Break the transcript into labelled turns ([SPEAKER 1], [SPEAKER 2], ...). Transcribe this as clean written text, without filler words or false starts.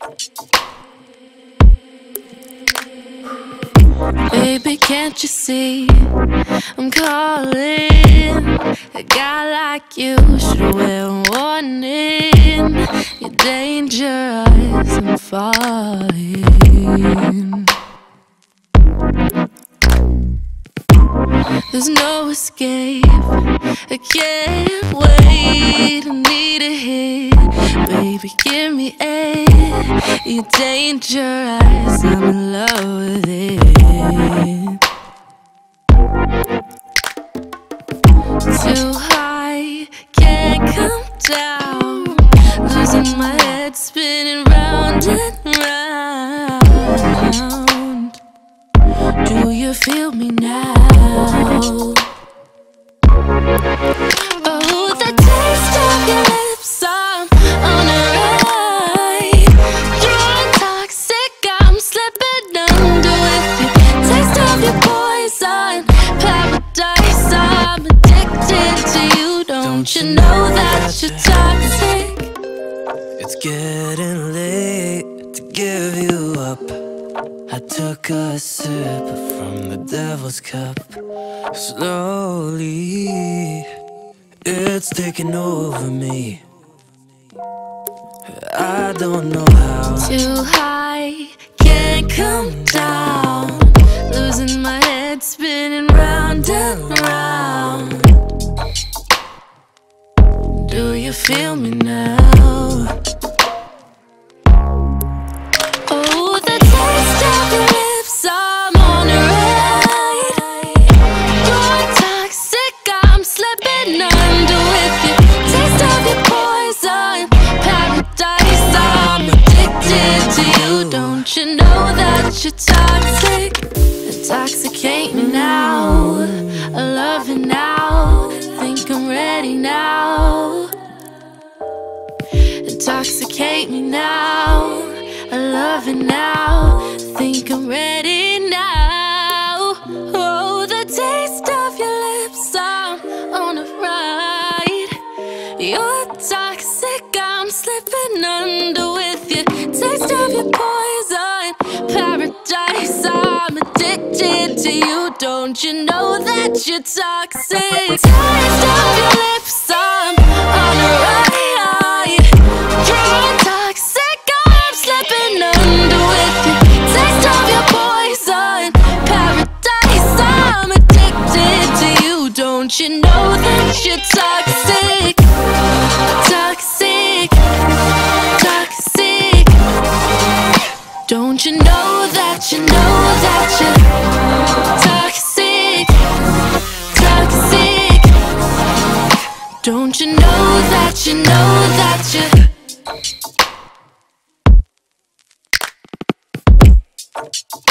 [SPEAKER 1] Baby, can't you see I'm calling? A guy like you should wear a warning. You're dangerous, I'm falling. There's no escape, I can't wait, I need a hit. Baby, give me a, you're dangerous, I'm in love with it. Too high, can't come down, losing my head, spinning round and round. Do you feel me now? Oh, the taste of your lips, I'm on a ride. You're toxic, I'm slipping under with you. Taste of your poison, paradise, I'm addicted to you. Don't you know that you're toxic?
[SPEAKER 2] It's getting late to give you up. I took a sip from the devil's cup. Slowly, it's taking over me. I don't know how.
[SPEAKER 1] Too high, can't come down, losing my head, spinning round and round. Do you feel me now? Oh, the taste of your lips, I'm on a ride. You're toxic, I'm slipping under with you. Taste of your poison, paradise, I'm addicted to you. Don't you know that you're toxic? Intoxicate me now, I love you now, think I'm ready now. Intoxicate me now, I love it now, think I'm ready now. Oh, the taste of your lips, I'm on a ride. You're toxic, I'm slipping under with you. Taste of your poison, paradise, I'm addicted to you. Don't you know that you're toxic? Taste of your lips, I'm on a ride. You're toxic, I'm slipping under with you. Taste of your poison, paradise, I'm addicted to you. Don't you know that you're toxic? Toxic, toxic. Don't you know that you know that you're toxic, toxic. Don't you know that you know that you're